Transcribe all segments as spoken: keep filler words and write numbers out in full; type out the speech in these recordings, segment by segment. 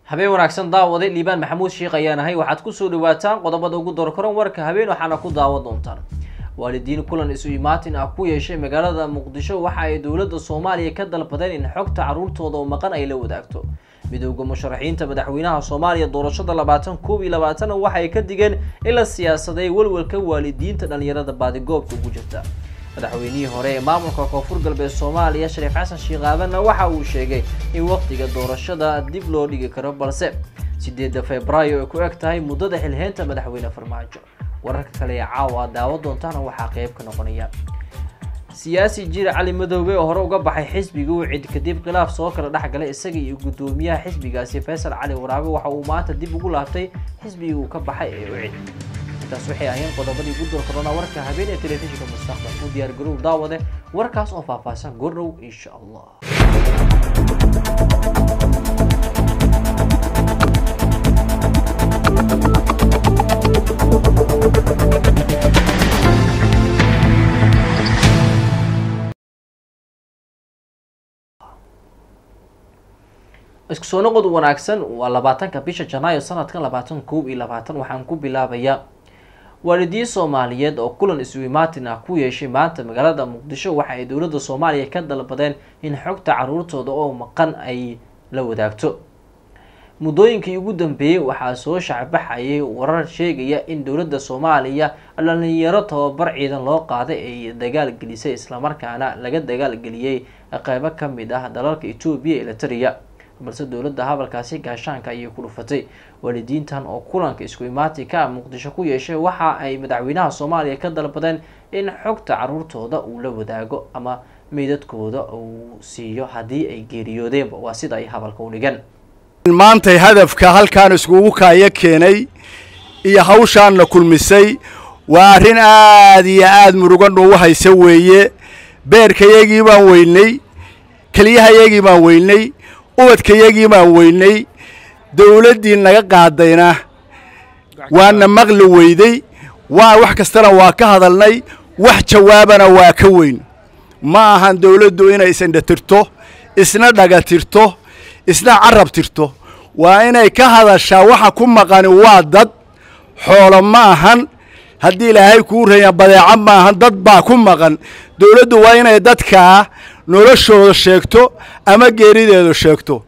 habeen wanaagsan daawaday liibaan maxamuud sheekh ayaan ahay waxaad ku soo dhawaataan qodobada ugu doorkoran warka habeen waxaana ku daawan doontaan waalidiin kulan isu imaatin ah ku yeeshay magaalada muqdisho waxa ay dawladda Soomaaliya ka dalbadeen in xogta caruurtooda oo maqan ay la wadaagto midowga musharaxiinta madaxweynaha Soomaaliya doorashada labaatan koob iyo labaatan waxa ay ka digeen in la siyaasaday walwalka waalidiinta dhalinyarada baadigoobka ugu jirta madaxweynihii hore ee maamulka koonfur galbeed Soomaaliya Shariif Xasan Sheekh Aadan waxa uu sheegay in waqtiga doorashada dib loo dhigi karo balse sideedda Febraayo ay ku eg tahay muddada xilheynta madaxweyne Farmaajo wararka kale ee caawa daawad doontaana waxa qayb ka noqonaya siyaasi jira cali madowbe oo hore uga baxay xisbiga uu cid kadib khilaaf soo kala dhaxgalay isaga iyo gudoomiyaha xisbigaasi Faysal Cali Waraabe waxa uu maanta dib ugu laabtay xisbiga uu ka baxay ee uu cid taas waxay ahayn qodobadii ugu doorkana warka habeen ee telefishinka mustaqbal u diyaar garow daawade warkaas oo faahfaahsan goorrow insha Allah isku soo noqod wanaagsan waa labaatanka bisha Janaayo sanadka labaatan koob iyo labaatan waxaan ku bilaabayaa waalidiin Soomaaliyeed oo kulan isu imaatin ah ku yeeshay maanta magaalada Muqdisho waxa ay dawladda Soomaaliya ka dalbadeen in xogta caruurtooda oo maqan ay la wadaagto muddooyinkii ugu dambeeyay waxaa soo shacbaxayay warar sheegaya in dawladda Soomaaliya dhalinyaro tababar ciidan loo qaaday ay dagaal gelisay isla markaana laga dagaal geliyay qaybo ka mid ah dalalka Itoobiya iyo Eritrea balse dawladda habalkaasi gaashaanka ay ku dhufatay waalidiintan oo kulanka isku imaatinka Muqdisho ku yeeshay waxa ay madaxweynaha Soomaaliya ka dalbadeen in xogta caruurtooda uu la wadaago ama meedadkooda uu siiyo hadii ay geeriyoodeen waa sida ay habalka u dhigan maanta hadafka halkaan iskugu kaaya keenay iyo hawshaan la kulmisay waa arin aad iyo aad murugan u haysa weeye beerkayagii baan weynay kaliyahayagii baan weynay ubadkayagii baan weynay dawladdii naga qaadayna waana maqli weyday waa wax kastana waa ka hadalnay wax jawaabana waa ka weyn ma ahan dawladdu inay isindhatirto isna dhagatirto isna carab tirto waa inay ka hadashaa waxa ku maqan waa dad xoolo ma ahan haddii ilaahay kuu reeya badeeca ma ahan dad baa ku maqan dawladdu waa inay dadka noloshooda sheegto ama geerideedu sheegto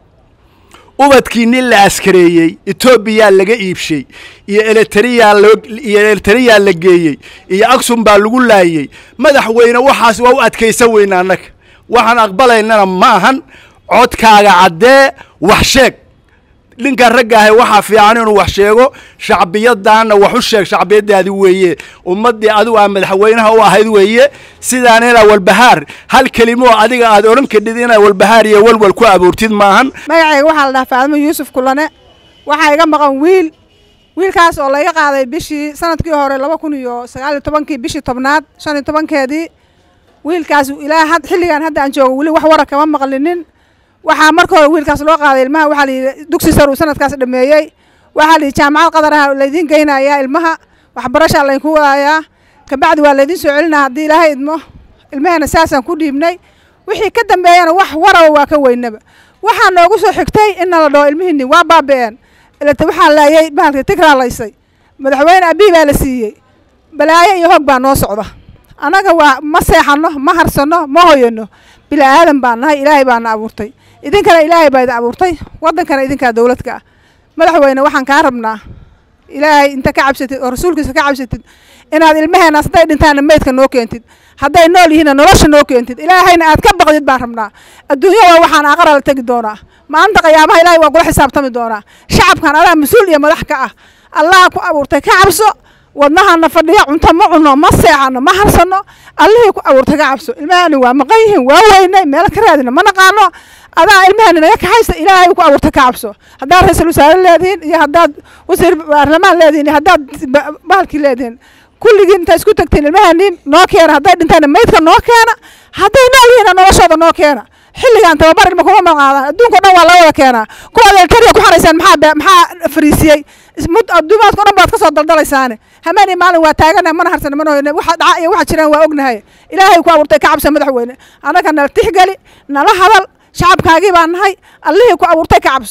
ubadkii nin la askareeyay Itoobiya laga iibshay iyo Eritrea iyo Eritrea la geeyay iyo Aksum baa lagu laayay madaxweyne waxaas waa u adkaysan weyn annaga waxaan aqbalaynana ma ahan codkaaga cadee wax sheeg ninka ragaahay waxa fiican inuu wax sheego shacbiyadaana wax u sheeg shacbiyadaadi weeye ummadii adigu aan madaxweynaha u ahayd weeye sidaan ina walbahaar hal kelimo adiga aad oran kadid ina walbahaar iyo walwal ku abuurtid maahan magacayga waxa la dhahaa Faadimo Yuusuf Kulane waxa iga maqan wiil wiilkaas oo laga qaaday bishii sanadkii hore laba kun iyo sagaal iyo toban kii bishii tobnaad shan iyo toban keedii wiilkaas ilaa had xilligan hadda aan joogo wali wax warar kama maqlinin waxa markii hore wiilkaas loo qaaday ilmaha waxa la dugsi sare sanadkaas dhameeyay waxa la jaamacad qadaraha la idin geynaya ilmaha waxbarasho la ku wadaaya ka bacdi waa la idin soo celinaa hadii ilaahay idmo ilmahana saasan ku dhiibnay wixii ka dambeeyana wax waraw waa ka weynaba waxa noogu soo xigtay in la dhoo ilmihini waa baabeen ilaa waxa laayay bahalka tikraalaysay madaxweyne abi baa la siiyay balaayo iyo hog baa noo socda anaga waa ma seexano ma harsano ma hoyano bila aadan baan nahay ilaahay baan abuurtay idinkana ilaahay baa idin abuurtay wadankana idinka dawladka madaxweyne waxaan ka rabnaa ilaahay inta ka cabsatid oo rasuulkiisa ka cabsatid inaad ilmaheena haday dhintaan meedka noo keentid haday nool yihiin nolosha noo keentid ilaahayna aad ka baqdid baan rabnaa adduunyada waxaan aqral tagi doonaa maanta qiyaamaha ilaahay waa kula xisaabtami doonaa shacabkan ala mas'uul iyo madax ka ah allah ku abuurtay ka cabso wadnaha fadhiya cunto ma cuno ma seexano ma harsano allah ku abuurtay ka cabso ilmaheena waa maqan yihiin waa weynay meel ka raadina ma naqaano adaa ilmaheena naga ka haysta ilaahay ku abuurtay ka cabso hadaa ra'iisul wasaare leediin iyo hadaa wasiir baarlamaan leediin iyo hadaa bahalki leediin kulligiin inta isku tagteen ilmaheena noo keena haday dhintaan meedka noo keena haday nool yihiin noloshooda noo keena xilligan tababar ilma kuma maqaadan adduunka dhan waa la wada keenaa kuwa Eritrea ku xaraysan maxaa maxaa fariisiyay ismud adduumaadka dhan baad ka soo daldalaysaane hamani maalin waa taagana mana harsan mana hoyna waxa dhaca iyo waxa jiraan waa ognahay ilaahay ku abuurtay ka cabsan madaxweyne anaga nala tixgali nala hadal shacabkaagii baan nahay allihii ku abuurtay ka cabso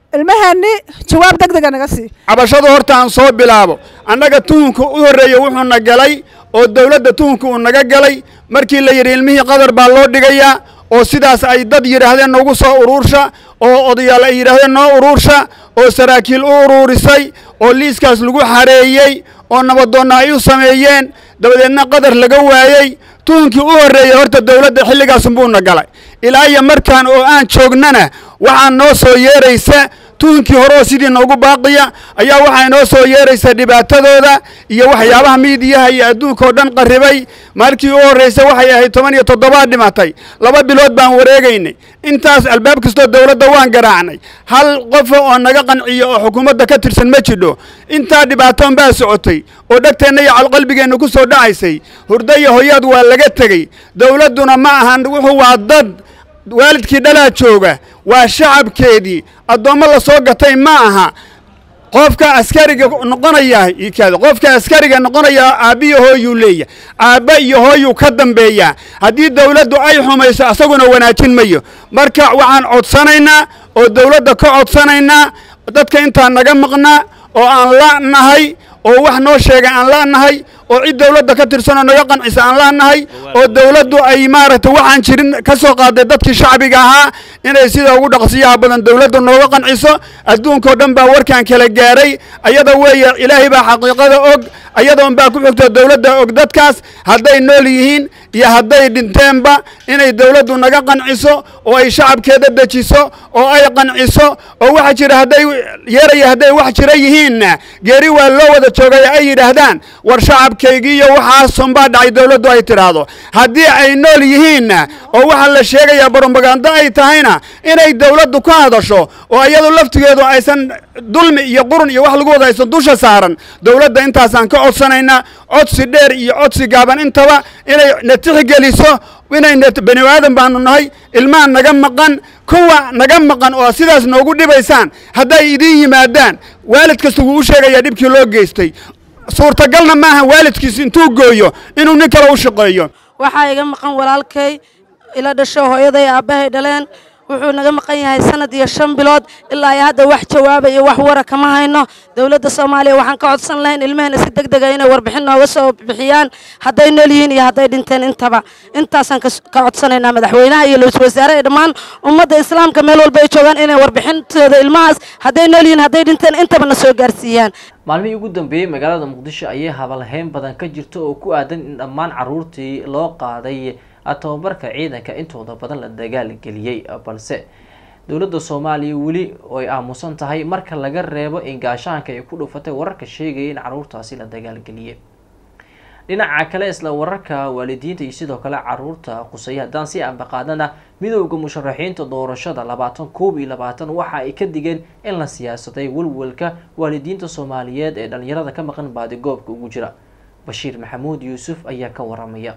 ilmahani jawaab degdeg ah naga sii cabashada horta aan soo bilaabo annaga tuhunka u horeeyay wuxuu na galay oo dawladda tuhunka uu naga galay markii la yiri ilmihii qadar baa loo dhigayaa oo sidaas ay dad yiraahdeen nagu soo uruursha oo odayaal ay yiraahdeen noo uruursha oo saraakiil u uruurisay oo liiskaas lagu xareeyay oo nabadoonna ay u sameeyeen dabadeedna qadar laga waayay tuunkii u horeeyay horta dawladda xilligaas buu na galay ilaa iyo markaan oo aan joognana waxaan noo soo yeeraysa tuunkii hore sidii noogu baaqiya ayaa waxay noo soo yeeraysa dhibaatadooda iyo waxyaabaha miidiyaha iyo adduunka oo dhan qarribay markii u horeysay waxay ahayd toban iyo toddoba dhimatay laba bilood baan wareegaynay intaas albaab kastoo dawladda waan garaacnay hal qof oo naga qanciyo oo xukuumadda ka tirsan ma jidho intaa dhibaatoon baa socotay oo dhagteenna iyo qalbigeenna ku soo dhacaysay hurdo iyo hoyaad waa laga tegey dawladduna ma ahan wuxuu waa dad waalidkii dhalaa jooga waa shacabkeedii addoommo la soo gatay ma aha qofka askariga noqonaya ikaada qofka askariga noqonaya aabiyo hooyuu leeyahay aabba iyo hooyuu ka dambeeyaa haddii dawladdu ay xumayso asaguna wanaajin mayo marka waxaan codsanaynaa oo dawladda ka codsanaynaa dadka intaan naga maqnaa oo aan la'nahay oo wax noo sheegay aan la'nahay oo cid dawladda ka tirsan oo naga qancisa aan la'nahay oo dawladdu ay maaragtay waxaan jirin ka soo qaaday dadkii shacbiga ahaa inay sida ugu dhaqsiyaha badan dawladdu nooga qanciso adduunka oo dhan baa warkaan kala gaaray ayada weeye ilaahay baa xaqiiqada og ayadoon baa ku xigta dawladda og dadkaas hadday nool yihiin iyo hadday dhinteenba inay dawladdu naga qanciso oo ay shacabkeeda dejiso oo ay qanciso oo waxa jira hadday yeeraya hadday wax jira yihiinna geeri waa loo wada joogay ay yidhaahdaan war shacabkaygiiyo waxaasun baa dhacay dawladdu ay tidhaahdo haddii ay nool yihiinna oo waxaa la sheegayaa brobaganda ay tahayna inay dawladdu ka hadasho oo iyadu laftigeedu aysan dulmi iyo qurun iyo wax lagu wada aysan dusha saaran dawladda intaasaan ka codsanaynaa codsi dheer iyo codsi gaaban intaba inay na tixgeliso inay bani aadan baanu nahay ilmaha naga maqan kuwa naga maqan oo sidaas noogu dhibaysaan hadday idiin yimaadaan waalid kasta wuu u sheegayaa dhibkii loo geystay suurtagalna maaha waalidkiis intuu gooyo inuu nin kale u shaqeeyo waxaa iga maqan walaalkay ila dhasho hooyaday aabbahay dhaleen wuxuu naga maqan yahay sanad iyo shan bilood ilaa ay hadda wax jawaaba iyo wax wara kama hayno dawladda Soomaaliya waxaan ka codsan lahayn ilmaheena si degdeg ah inay warbixin nooga soo bixiyaan hadday nool yihiin iyo hadday dhinteen intaba intaasaan ka codsanaynaa madaxweynaha iyo ra'iisul wasaaraha dhammaan ummadda islaamka meel walba ay joogaan inay warbixintooda ilmahaas hadday nool yihiin hadday dhinteen intaba na soo gaarsiiyaan maalmihii ugu dambeeyay magaalada Muqdisho ayay habalhayn badan ka jirto oo ku aadan in dhammaan caruurtii loo qaaday tababarka ciidanka intooda badan la dagaal geliyay balse dawladda Soomaaliya wali ay aamusan tahay marka laga reebo in gaashaanka ay ku dhufatay wararka sheegaya in caruurtaasi la dagaal geliyay dhinaca kale isla wararka waalidiinta iyo sidoo kale caruurta qusay hadaan si aan baqaadana midowga musharaxiinta doorashada labaatan koob iyo labaatan waxa ay ka digeen in la siyaasaday walwalka waalidiinta Soomaaliyeed ee dhalinyarada ka maqan baadi goobka ugu jira Bashiir Maxamuud Yuusuf ayaa ka waramaya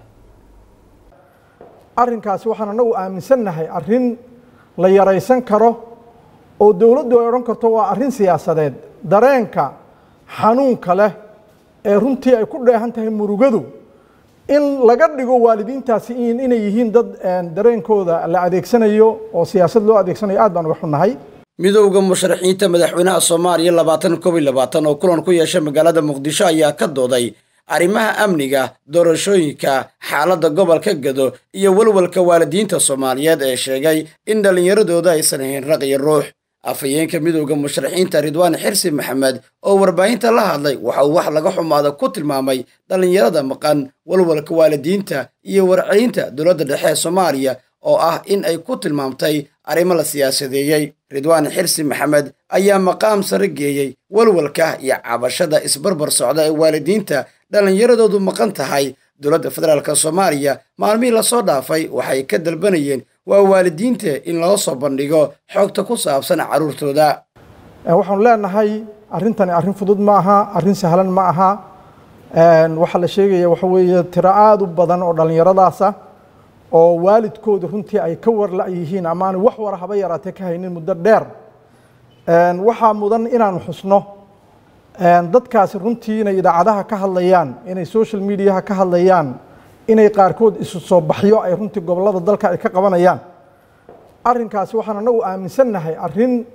arrinkaasi waxaan anagu aaminsanahay arrin la yaraysan karo oo dawladdu ay oran karto waa arrin siyaasadeed dareenka xanuunka leh ee runtii ay ku dheehan tahay murugadu in laga dhigo waalidiintaasi inay yihiin dad dareenkooda la adeegsanayo oo siyaasad loo adeegsanayo aad baan uga xunnahay midowga musharaxiinta madaxweynaha Soomaaliya labaatan koob iyo labaatan oo kulan ku yeeshay magaalada Muqdisho ayaa ka dooday arrimaha amniga doorashooyinka xaaladda gobolka Gado iyo walwalka waalidiinta Soomaaliyeed ee sheegay in dhalinyaradooda aysan ahayn raq iyo ruux afayeenka midowga musharaxiinta Ridwaan Xirsi Maxamed oo warbaahinta la hadlay waxa uu wax laga xumaado ku tilmaamay dhalinyarada maqan walwalka waalidiinta iyo warcelinta dowladda dhexe ee Soomaaliya oo ah in ay ku tilmaamtay arrimo la siyaasadeeyay Ridwaan Xirsi Maxamed ayaa maqaam sare geeyay walwalka iyo cabashada isbarbar socda ee waalidiinta dhalinyaradoodu maqan tahay dowladda federaalka Soomaaliya maalmihii la soo dhaafay waxay ka dalbanayeen waa waalidiinta in loo soo bandhigo xogta ku saabsan caruurtooda waxaan leenahay arrintani arrin fudud ma aha arrin sahlan ma aha waxa la sheegaya waxa weeye tiro aad u badan oo dhalinyaradaas ah oo waalidkooda runtii ay ka warla yihiin ama aan wax war haba yaraatee ka haynin muddo dheer waxaa mudan inaan xusno dadkaasi runtii inay idaacadaha ka hadlayaan inay social mediaha ka hadlayaan inay qaarkood isu soo baxyo ay runtii gobolada dalka ay ka qabanayaan arrinkaasi waxaan anagu aaminsanahay arrin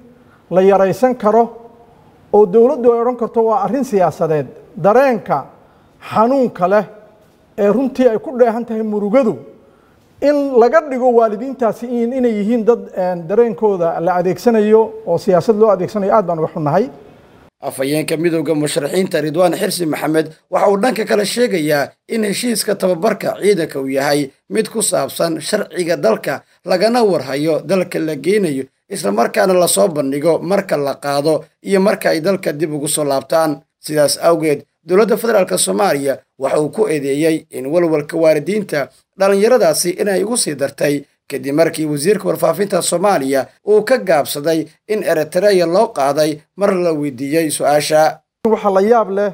la yaraysan karo oo dowladdu ay odhan karto waa arrin siyaasadeed dareenka xanuunka leh ee runtii ay ku dheehan tahay murugadu in laga dhigo waalidiintaasi inay yihiin dad dareenkooda la adeegsanayo oo siyaasad loo adeegsanayo aad baan uga xunnahay afhayeenka midowda musharaxiinta Ridwaan Xirsi Maxamed waxa uu dhanka kale sheegayaa in heshiiska tababarka ciidanka uu yahay mid ku saabsan sharciga dalka lagana warhayo dalka la geenayo isla markaana la soo bandhigo marka la qaado iyo marka ay dalka dib ugu soo laabtaan sidaas awgeed dowladda federaalka Soomaaliya waxa uu ku eedeeyay in walwalka waalidiinta dhalinyaradaasi inay ugu sii dartay kadib markii wasiirka warfaafinta Soomaaliya uu ka gaabsaday in Eritrea loo qaaday mar la weydiiyay su'aasha waxa la yaab leh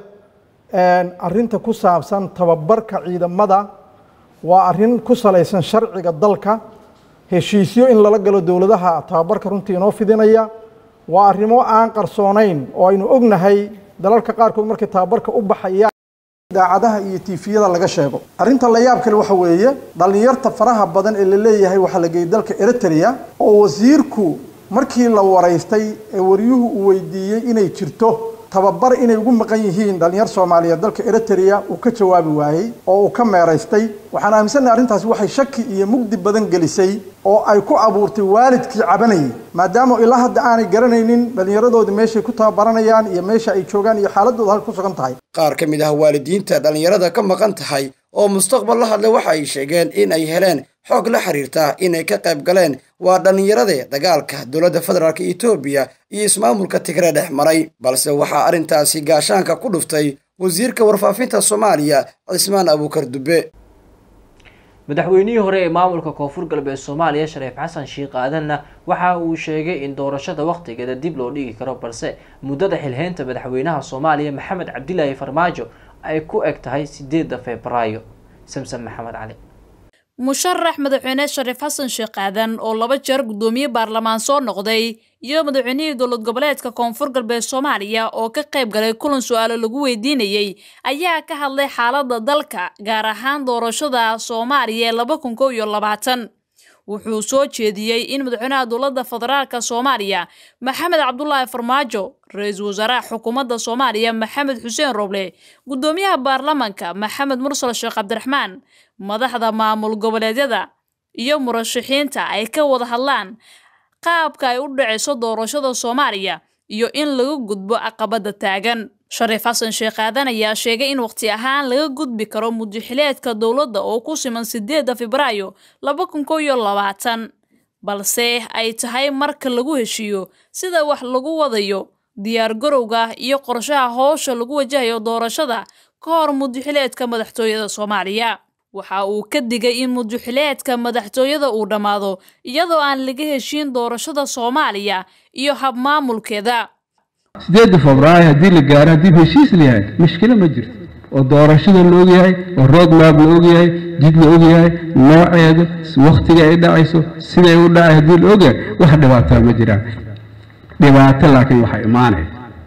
in arrinta ku saabsan tababarka ciidamada waa arrin ku salaysan sharciga dalka heshiisyo in lala galo dowladaha tababarka runtii inoo fidinaya waa arrimo aan qarsoonayn oo aynu ognahay dalalka qaarkood markay tababarka u baxayaan daacadaha iyo tiifiyada laga sheego arrinta la yaab kale waxa weeye dhalinyarta faraha badan ee la leeyahay waxa la geeyay dalka Eritrea oo wasiirku markii la wareystay ee wariyuhu uu weydiiyay inay jirto tababar inay ugu maqan yihiin dhalinyar Soomaaliyeed dalka Eritrea uu ka jawaabi waayay oo uu ka meereystay waxaan aaminsanahay arrintaasi waxay shaki iyo mugdi badan gelisay oo ay ku abuurtay waalidkii cabanayay maadaama ilaa hadda aanay garanaynin dhalinyaradooda meeshay ku tababaranayaan iyo meesha ay joogaan iyo xaaladooda halka ku sugan tahay qaar ka mid ah waalidiinta dhalinyarada ka maqan tahay oo mustaqbal la hadlay waxa ay sheegeen in ay heleen xog la xiriirta inay ka qayb galeen waa dhalinyarada dagaalka dowladda federaalka Itoobiya iyo ismaamulka Tigray dhex maray balse waxa arintaasi gaashaanka ku dhuftay wasiirka warfaafinta Soomaaliya Cismaan Abuukar Dube madaxweynihii hore ee maamulka koonfur galbeed Soomaaliya Shariif Xasan Sheekh Aadanna waxa uu sheegay in doorashada waqtigeeda dib loo dhigi karo balse muddada xilheynta madaxweynaha Soomaaliya Maxamed Cabdilaahi Farmaajo ay ku eg tahay sideedda Febraayo Samsam Maxamed Cali musharax madaxweyne Shariif Xasan Sheekh Aadan oo laba jeer gudoomiye baarlamaan soo noqday iyo madaxweynihii dowlad goboleedka koonfur galbeed Soomaaliya oo ka qayb galay kulan su'aalo lagu weydiinayay ayaa ka hadlay xaaladda dalka gaar ahaan doorashada Soomaaliya laba kun iyo labaatan wuxuu soo jeediyay in madaxweynaha dowladda federaalka Soomaaliya Maxamed Cabdulaahi Farmaajo ra'iisul wasaaraha xukuumadda Soomaaliya Maxamed Xuseen Roble gudoomiyaha baarlamaanka Maxamed Mursal Sheekh Cabdiraxmaan madaxda maamul goboleedyada iyo murashaxiinta ay ka wada hadlaan qaabka ay u dhacayso doorashada Soomaaliya iyo in laga gudbo caqabada taagan Shariif Xasan Sheekh Aadan ayaa sheegay in waqti ahaan laga gudbi karo muddaxileedka dowladda oo ku siman sideedda Febraayo laba kun iyo labaatan balse ay tahay marka lagu heshiyo sida wax lagu wadayo diyaar garowga iyo qorshaha hawsha lagu wajahayo doorashada ka hor muddaxileedka madaxtooyada Soomaaliya waxa uu ka digay in muddaxileedka madaxtooyada uu dhamaado iyadoo aan laga heshiin doorashada Soomaaliya iyo hab maamulkeeda sideedda Febraayo hadii la gaaro hadii heshiis la yahay mushkil ma jirto oo doorashada loo yahay oo road map loo yahay jid loo yahay nooceeda waqtiga ay dhacayso sida ay u dhacay hadii loo yahay wax dhibaato ma jiraan dhibaato laakiin waxa imaanay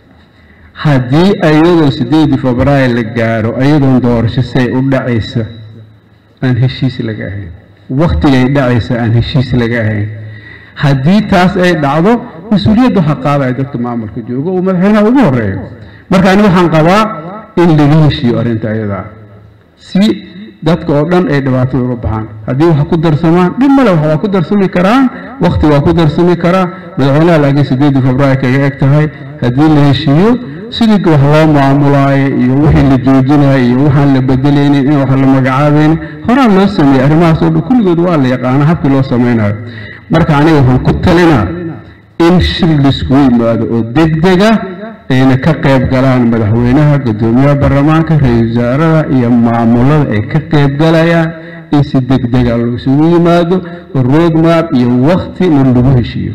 hadii ayadoo sideedda Febraayo la gaaro ayadoo doorasho say u dhacayso aan heshiis laga ahayn waqtiga ay dhacayso aan heshiis laga ahayn hadii taas ay dhacdo مسؤوليته حقابة دكتور معمر كجوجو ومدحنا وجوره مركا أنا وحن قضاء إن لغيشي أرنت أيضا سي دكتور أردن أي دباتو ربحان هذه وحكو درسمان لما لو حكو درسمي كران وقت وحكو درسمي كران مدحنا لاقي سديد فبراير كي أكتهاي هذه لغيشيو سيدك وحلا معاملاي يوحي اللي جوجنا يوحي اللي بدليني يوحي اللي مقعابين خران لو سمي أرماس كل قدوان اللي يقعنا حبك لو سمينا مركا أنا وحن كنت لنا in shir lisku yimaado oo degdega ayna ka qayb galaan madaxweynaha gudoomiyaha baarlamaanka ra'iisul wasaaraha iyo maamulada ay ka qayb galayaan in si degdeg ah loo isugu yimaado road map iyo waqti lagu heshiiyo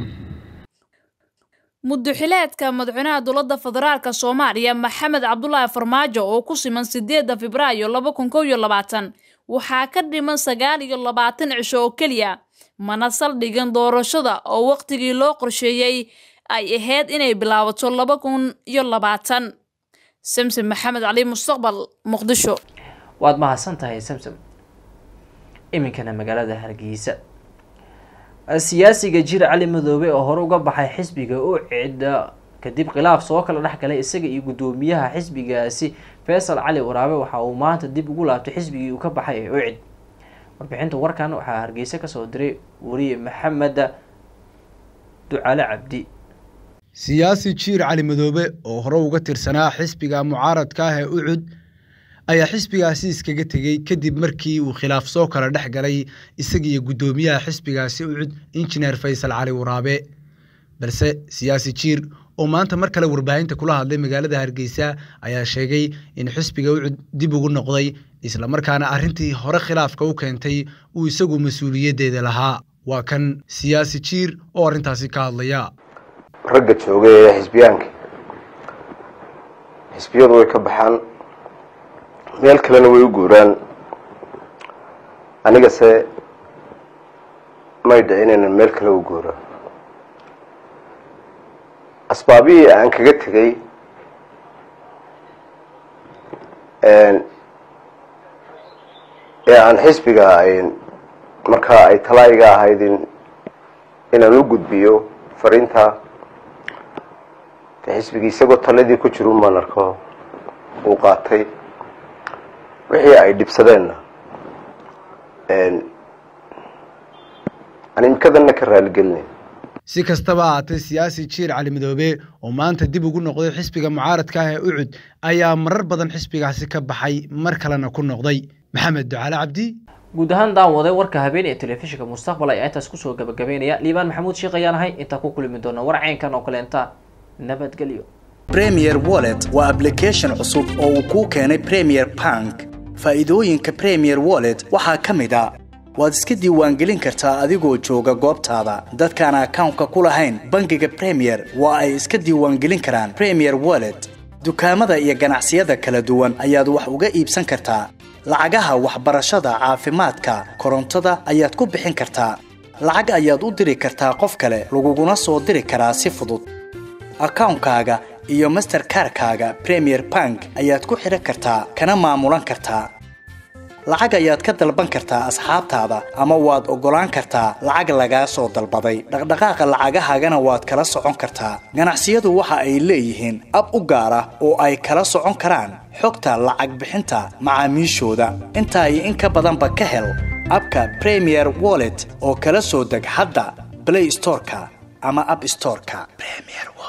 muddaxileedka madaxweynaha dowladda federaalka Soomaaliya Maxamed Cabdulaahi Farmaajo oo ku siman sideedda Febraayo laba kun iyo labaatan waxa ka dhiman sagaal iyo labaatan cisho oo kaliya mana saldhigan doorashada oo waqtigii loo qorsheeyay ay ahayd inay bilaabato laba kun iyo labaatan Samsam Maxamed Cali Mustaqbal Muqdisho waad mahadsantahay Samsam iminkana magaalada Hargeysa siyaasiga Jiir Cali Madoobe oo hore uga baxay xisbiga oo cida kadib khilaaf soo kala dhaxgalay isaga iyo gudoomiyaha xisbigaasi Faysal Cali Waraabe waxa uu maanta dib ugu laabtay xisbigii uu ka baxay ee oo cid warbixinta warkan waxa Hargeysa ka soo diray wariye Maxamed Ducaale Cabdi siyaasi Jiir Cali Madoobe oo hore uga tirsanaa xisbiga mucaaradka ah ee u cid ayaa xisbigaasi iskaga tagay kadib markii uu khilaaf soo kala dhaxgalay isaga iyo gudoomiyaha xisbigaasi u cid Engineer Faysal Cali Waraabe balse siyaasi Jiir oo maanta mar kale warbaahinta kula hadlay magaalada Hargeysa ayaa sheegay in xisbiga uu dib ugu noqday isla markaana arrintii hore khilaafka u keentay uu isagu mas'uuliyadeeda lahaa waa kan siyaasi Jiir oo arrintaasi ka hadlaya ragga joogay xisbiyaanka xisbiyadu way ka baxaan meel kalena way u guuraan aniga se may dhicin inaan meel kale u guuro asbaabii aan kaga tagay ee aan xisbiga markaa ay talaayiga ahayd inaan u gudbiyo fariinta xisbigii isagoo taladii ku jiro maan arko uu qaatay wixii ay dhibsadeenna aan imkadana ka raaligelin si kastaba ahaatee siyaasi Jiir Cali Madoobe oo maanta dib ugu noqday xisbiga mucaaradka ah ee u cid ayaa marar badan xisbigaasi ka baxay mar kalena ku noqday Maxamed Ducaale Cabdi guud ahaan daawaday warka habeen ee telefishinka Mustaqbal ayaa intaas ku soo gabagabeynaya Liibaan Maxamuud Sheekh ayaan ahay inta ku kulmi doona war caynkan oo kale inta nabadgelyo Premier Wallet waa application cusub oo uu ku keenay Premier Bank faa'iidooyinka Premier Wallet waxa kamid ah waad iska diiwaangelin kartaa adigoo jooga goobtaada dadkaan account-ka ku lahayn bangiga Premier waa ay iska diiwaangelin karaan Premier Wallet dukaamada iyo ganacsiyada kala duwan ayaad wax uga iibsan kartaa lacagaha waxbarashada caafimaadka korontada ayaad ku bixin kartaa lacag ayaad u diri kartaa qof kale laguguna soo diri karaa si fudud account-kaaga iyo Mastercard-kaaga Premier Bank ayaad ku xiran kartaa kana maamulan kartaa lacag ayaad ka dalban kartaa asxaabtaada ama waad ogolaan kartaa lacag laga soo dalbaday dhaqdhaqaaqa lacagahagana waad kala socon kartaa ganacsiyadu waxa ay leeyihiin ab u gaar ah oo ay kala socon karaan xogta lacag bixinta macaamiishooda inta ay in ka badanba ka hel abka Premier Wallet oo kala soo deg hadda Play Store-ka ama App Store-ka Premier